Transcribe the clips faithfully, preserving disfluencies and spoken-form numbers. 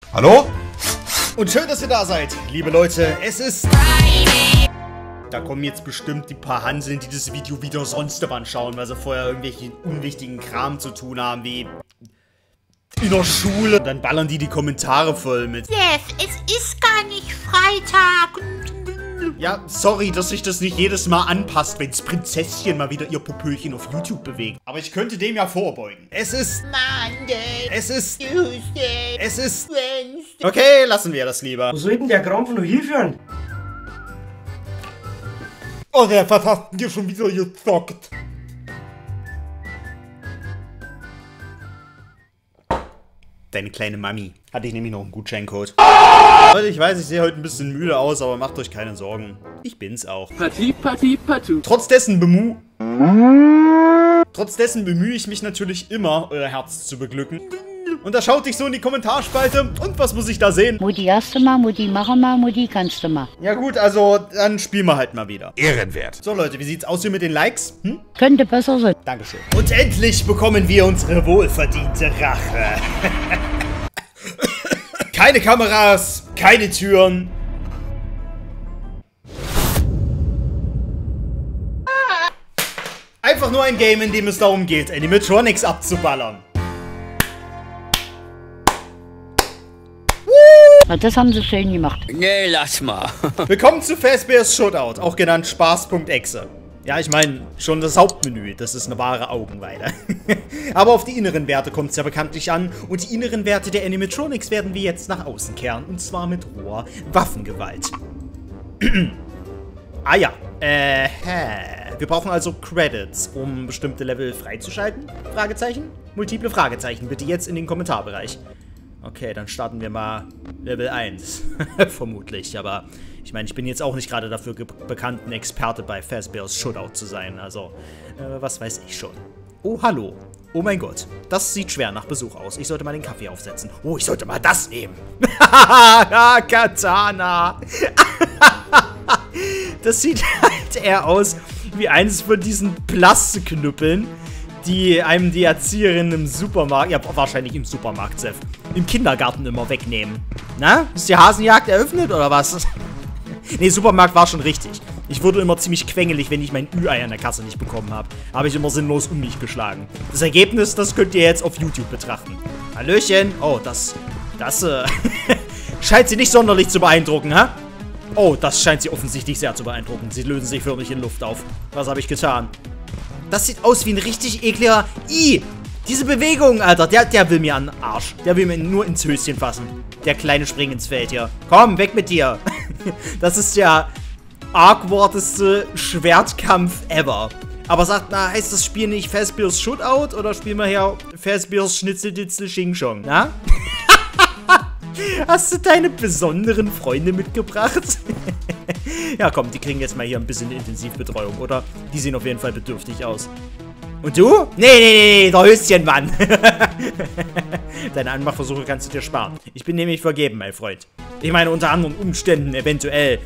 Hallo? Und schön, dass ihr da seid, liebe Leute. Es ist... Da kommen jetzt bestimmt die paar Hanseln, die das Video wieder sonst wann schauen, weil sie vorher irgendwelchen unwichtigen Kram zu tun haben, wie... in der Schule. Dann ballern die die Kommentare voll mit... Jeff, es ist gar nicht Freitag. Ja, sorry, dass sich das nicht jedes Mal anpasst, wenn das Prinzesschen mal wieder ihr Popöchen auf YouTube bewegt. Aber ich könnte dem ja vorbeugen. Es ist... Monday. Es ist... Tuesday. Es ist... Wednesday. Okay, lassen wir das lieber. Wo soll denn der Krampf noch hinführen? Oh, der, was hast denn dir schon wieder gezockt? Deine kleine Mami. Hatte ich nämlich noch einen Gutscheincode. Leute, ich weiß, ich sehe heute ein bisschen müde aus, aber macht euch keine Sorgen. Ich bin's auch. Partie, Partie, Partout. Trotz dessen bemu... Trotz dessen bemühe ich mich natürlich immer, euer Herz zu beglücken. Und da schaut dich so in die Kommentarspalte. Und was muss ich da sehen? Mutti hast du mal, Mutti mach mal, Mutti kannst du mal. Ja gut, also dann spielen wir halt mal wieder. Ehrenwert. So Leute, wie sieht's aus hier mit den Likes? Hm? Könnte besser sein. Dankeschön. Und endlich bekommen wir unsere wohlverdiente Rache. Keine Kameras, keine Türen. Einfach nur ein Game, in dem es darum geht, Animatronics abzuballern. Na, das haben sie schön gemacht. Nee, lass mal. Willkommen zu Fazbear's Shootout, auch genannt Spaß.exe. Ja, ich meine, schon das Hauptmenü, das ist eine wahre Augenweide. Aber auf die inneren Werte kommt es ja bekanntlich an. Und die inneren Werte der Animatronics werden wir jetzt nach außen kehren. Und zwar mit roher Waffengewalt. Ah ja, äh, hä. Wir brauchen also Credits, um bestimmte Level freizuschalten? Fragezeichen? Multiple Fragezeichen, bitte jetzt in den Kommentarbereich. Okay, dann starten wir mal Level eins. Vermutlich, aber ich meine, ich bin jetzt auch nicht gerade dafür bekannt, ein Experte bei Fazbear's Shootout zu sein. Also, äh, was weiß ich schon. Oh, hallo. Oh mein Gott. Das sieht schwer nach Besuch aus. Ich sollte mal den Kaffee aufsetzen. Oh, ich sollte mal das nehmen. Katana. Das sieht halt eher aus wie eines von diesen Plastikknüppeln, die einem die Erzieherin im Supermarkt, ja wahrscheinlich im Supermarkt, Seth, im Kindergarten immer wegnehmen. Na? Ist die Hasenjagd eröffnet oder was? Ne, Supermarkt war schon richtig. Ich wurde immer ziemlich quengelig, wenn ich mein Ü-Ei an der Kasse nicht bekommen habe. Habe ich immer sinnlos um mich geschlagen. Das Ergebnis, das könnt ihr jetzt auf YouTube betrachten. Hallöchen. Oh, das, das, äh, scheint sie nicht sonderlich zu beeindrucken, hä? Oh, das scheint sie offensichtlich sehr zu beeindrucken. Sie lösen sich förmlich in Luft auf. Was habe ich getan? Das sieht aus wie ein richtig ekliger... Ih! Diese Bewegung, Alter, der, der will mir an den Arsch. Der will mir nur ins Höschen fassen. Der kleine Springensfeld hier. Komm, weg mit dir. Das ist der awkwardeste Schwertkampf ever. Aber sagt, na, heißt das Spiel nicht Fazbear's Shootout oder spielen wir hier Fazbear's Schnitzelditzel Xing Chong, na? Hast du deine besonderen Freunde mitgebracht? Ja, komm, die kriegen jetzt mal hier ein bisschen Intensivbetreuung, oder? Die sehen auf jeden Fall bedürftig aus. Und du? Nee, nee, nee, nee, der Höschenmann. Deine Anmachversuche kannst du dir sparen. Ich bin nämlich vergeben, mein Freund. Ich meine, unter anderen Umständen eventuell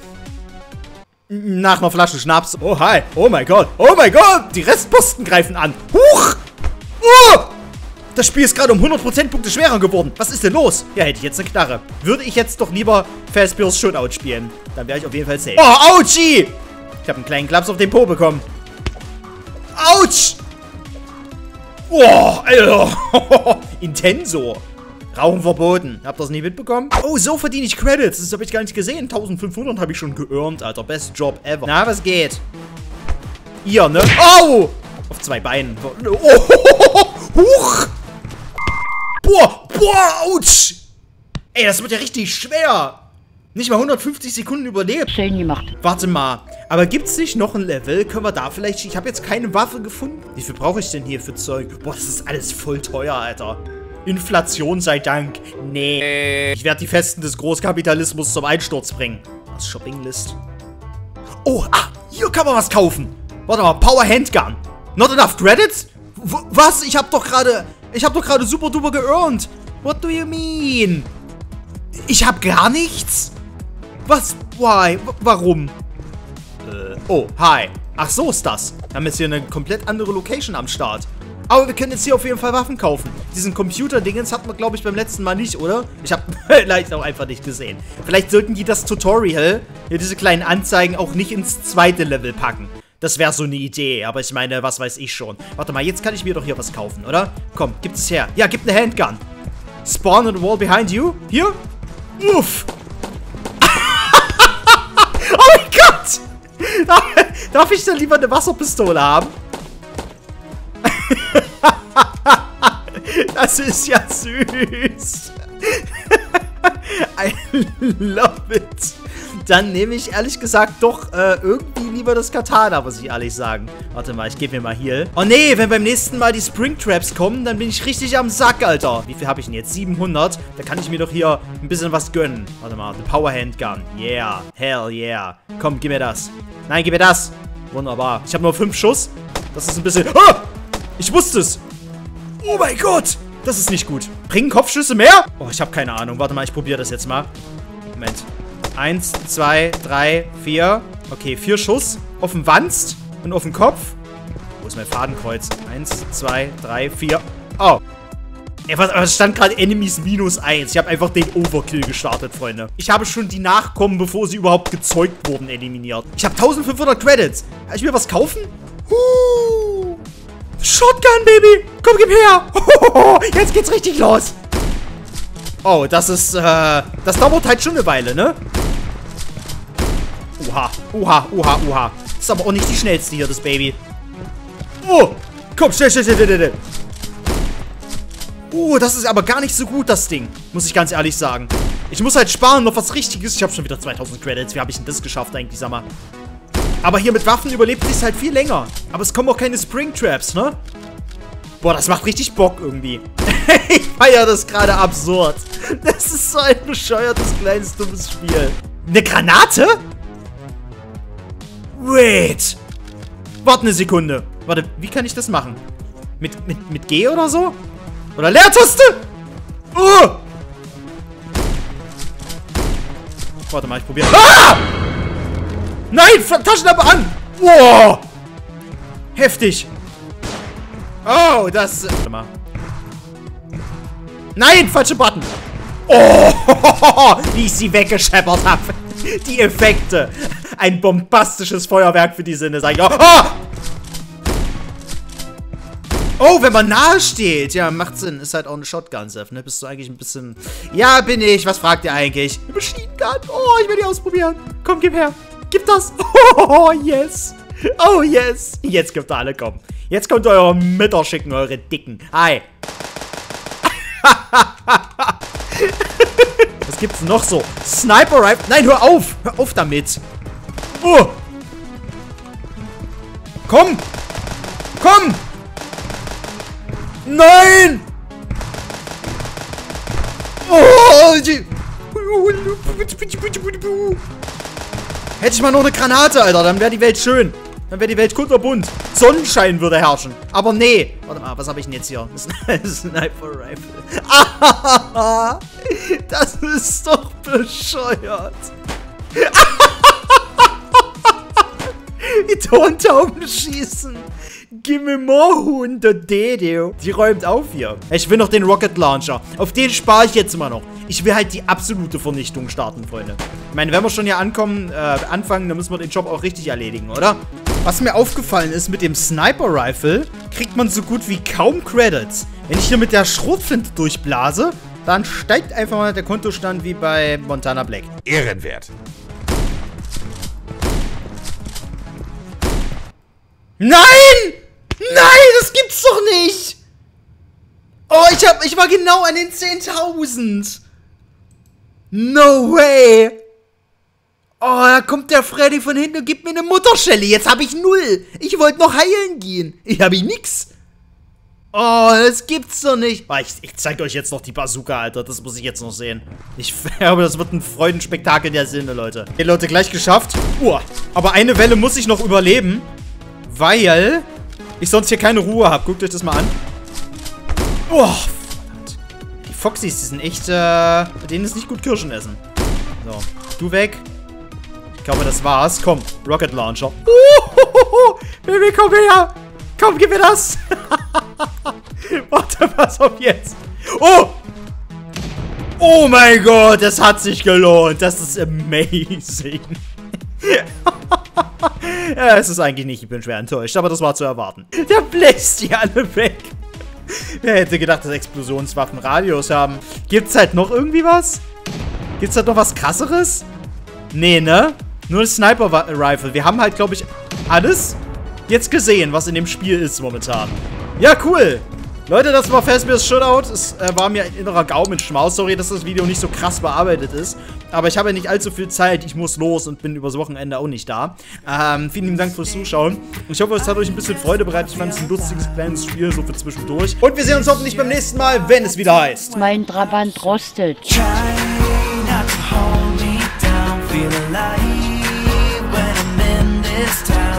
nach einer Flasche Schnaps. Oh, hi. Oh mein Gott. Oh mein Gott. Die Restposten greifen an. Huch. Oh. Das Spiel ist gerade um hundert Prozentpunkte schwerer geworden. Was ist denn los? Ja, hätte ich jetzt eine Knarre. Würde ich jetzt doch lieber Fazbear's Shootout spielen. Dann wäre ich auf jeden Fall safe. Oh, Autschi! Ich habe einen kleinen Klaps auf den Po bekommen. Autsch! Oh, Alter. Intenso. Rauchen verboten. Habt ihr das nicht mitbekommen? Oh, so verdiene ich Credits. Das habe ich gar nicht gesehen. eintausendfünfhundert habe ich schon geearnt, Alter. Best Job ever. Na, was geht? Ihr, ne? Oh! Auf zwei Beinen. Oh, huch! Boah, boah, ouch! Ey, das wird ja richtig schwer. Nicht mal hundertfünfzig Sekunden überlebt. Schön gemacht. Warte mal. Aber gibt's nicht noch ein Level? Können wir da vielleicht... Ich habe jetzt keine Waffe gefunden. Wie viel brauche ich denn hier für Zeug? Boah, das ist alles voll teuer, Alter. Inflation sei Dank. Nee. Ich werde die Festen des Großkapitalismus zum Einsturz bringen. Was? Shoppinglist? Oh, ah, hier kann man was kaufen. Warte mal, Power Handgun. Not enough credits? W was? Ich hab doch gerade... Ich hab doch gerade super duper geearnt. What do you mean? Ich hab gar nichts? Was? Why? W warum? Äh, oh, hi. Ach, so ist das. Wir haben jetzt hier eine komplett andere Location am Start. Aber wir können jetzt hier auf jeden Fall Waffen kaufen. Diesen Computer-Dingens hatten wir, glaube ich, beim letzten Mal nicht, oder? Ich habe vielleicht auch einfach nicht gesehen. Vielleicht sollten die das Tutorial, hier diese kleinen Anzeigen, auch nicht ins zweite Level packen. Das wäre so eine Idee, aber ich meine, was weiß ich schon. Warte mal, jetzt kann ich mir doch hier was kaufen, oder? Komm, gib es her. Ja, gib eine Handgun. Spawn on the wall behind you. Hier. Uff. Oh mein Gott! Darf ich dann lieber eine Wasserpistole haben? Das ist ja süß. I love it. Dann nehme ich ehrlich gesagt doch äh, irgendwie lieber das Katana, muss ich ehrlich sagen. Warte mal, ich gebe mir mal Heal. Oh nee, wenn beim nächsten Mal die Springtraps kommen, dann bin ich richtig am Sack, Alter. Wie viel habe ich denn jetzt? siebenhundert. Da kann ich mir doch hier ein bisschen was gönnen. Warte mal, eine Power Handgun. Yeah, hell yeah. Komm, gib mir das. Nein, gib mir das. Wunderbar. Ich habe nur fünf Schuss. Das ist ein bisschen... Ah! Ich wusste es. Oh mein Gott. Das ist nicht gut. Bringen Kopfschüsse mehr? Oh, ich habe keine Ahnung. Warte mal, ich probiere das jetzt mal. Moment. Eins, zwei, drei, vier. Okay, vier Schuss. Auf den Wanst und auf den Kopf. Wo ist mein Fadenkreuz? Eins, zwei, drei, vier. Oh. Es stand gerade Enemies minus eins. Ich habe einfach den Overkill gestartet, Freunde. Ich habe schon die Nachkommen, bevor sie überhaupt gezeugt wurden, eliminiert. Ich habe eintausendfünfhundert Credits. Kann ich mir was kaufen? Huh. Shotgun, Baby. Komm, gib her. Hohoho. Jetzt geht's richtig los. Oh, das ist, äh, das dauert halt schon eine Weile, ne? Oha, oha, oha, oha. Das ist aber auch nicht die schnellste hier, das Baby. Oh, komm, schnell, schnell, schnell, schnell, schnell. Oh, das ist aber gar nicht so gut, das Ding. Muss ich ganz ehrlich sagen. Ich muss halt sparen, noch was Richtiges. Ich habe schon wieder zweitausend Credits. Wie habe ich denn das geschafft eigentlich, sag mal? Aber hier mit Waffen überlebt es halt viel länger. Aber es kommen auch keine Springtraps, ne? Boah, das macht richtig Bock irgendwie. Ich feiere das gerade absurd. Das ist so ein bescheuertes, kleines, dummes Spiel. Eine Granate? Wait. Warte eine Sekunde. Warte, wie kann ich das machen? Mit, mit, mit G oder so? Oder Leertaste? Oh! Warte mal, ich probiere. Ah! Nein, Taschenlampe an! Wow! Heftig. Oh, das... Warte mal. Nein, falsche Button. Oh, wie ich sie weggescheppert habe. Die Effekte. Ein bombastisches Feuerwerk für die Sinne, sag ich auch. Oh! Oh, wenn man nahe steht. Ja, macht Sinn. Ist halt auch eine Shotgun, Seth, ne? Bist du eigentlich ein bisschen... Ja, bin ich. Was fragt ihr eigentlich? Eine Machine Gun. Oh, ich will die ausprobieren. Komm, gib her. Gib das. Oh, yes. Oh, yes. Jetzt könnt ihr alle kommen. Jetzt könnt ihr eure Mütter schicken, eure Dicken. Hi. Was gibt's noch so? Sniper Rifle. Nein, hör auf. Hör auf damit. Oh. Komm. Komm. Nein. Oh. Hätte ich mal noch eine Granate, Alter. Dann wäre die Welt schön. Dann wäre die Welt kunterbunt. Sonnenschein würde herrschen. Aber nee. Warte mal, was habe ich denn jetzt hier? Sniper Rifle. Ah, das ist doch bescheuert. Die Tontauben schießen. Gimme more Hunde, Dedo. Die räumt auf hier. Ich will noch den Rocket Launcher. Auf den spare ich jetzt immer noch. Ich will halt die absolute Vernichtung starten, Freunde. Ich meine, wenn wir schon hier ankommen, äh, anfangen, dann müssen wir den Job auch richtig erledigen, oder? Was mir aufgefallen ist, mit dem Sniper Rifle kriegt man so gut wie kaum Credits. Wenn ich hier mit der Schrotflinte durchblase, dann steigt einfach mal der Kontostand wie bei Montana Black. Ehrenwert. Nein! Nein, das gibt's doch nicht! Oh, ich, hab, ich war genau an den zehntausend. No way! Oh, da kommt der Freddy von hinten und gibt mir eine Mutterschelle. Jetzt habe ich null. Ich wollte noch heilen gehen. Ich habe ich nix. Oh, das gibt's doch nicht. Oh, ich, ich zeige euch jetzt noch die Bazooka, Alter. Das muss ich jetzt noch sehen. Ich glaube, das wird ein Freudenspektakel der Sinne, Leute. Okay, Leute, gleich geschafft. Uh, aber eine Welle muss ich noch überleben. Weil ich sonst hier keine Ruhe habe. Guckt euch das mal an. Oh, verdammt. Die Foxys, die sind echt, äh, mit denen ist nicht gut Kirschen essen. So, du weg. Ich glaube, das war's. Komm, Rocket Launcher. Uh, Baby, komm her. Komm, gib mir das. Pass auf jetzt. Oh! Oh mein Gott, das hat sich gelohnt. Das ist amazing. Ja, es ist eigentlich nicht. Ich bin schwer enttäuscht, aber das war zu erwarten. Der bläst die alle weg. Wer hätte gedacht, dass Explosionswaffen Radios haben? Gibt's halt noch irgendwie was? Gibt's halt noch was krasseres? Nee, ne? Nur eine Sniper-Rifle. Wir haben halt, glaube ich, alles jetzt gesehen, was in dem Spiel ist momentan. Ja, cool. Leute, das war Fazbear's Shootout. Es äh, war mir ein innerer Gaumenschmaus. Sorry, dass das Video nicht so krass bearbeitet ist. Aber ich habe ja nicht allzu viel Zeit. Ich muss los und bin übers Wochenende auch nicht da. Ähm, vielen lieben Dank fürs Zuschauen. Ich hoffe, es hat euch ein bisschen Freude bereitet. Ich fand es ein lustiges, kleines Spiel, so für zwischendurch. Und wir sehen uns hoffentlich beim nächsten Mal, wenn es wieder heißt. Mein Trabant rostet. Feel alive when I'm in this town.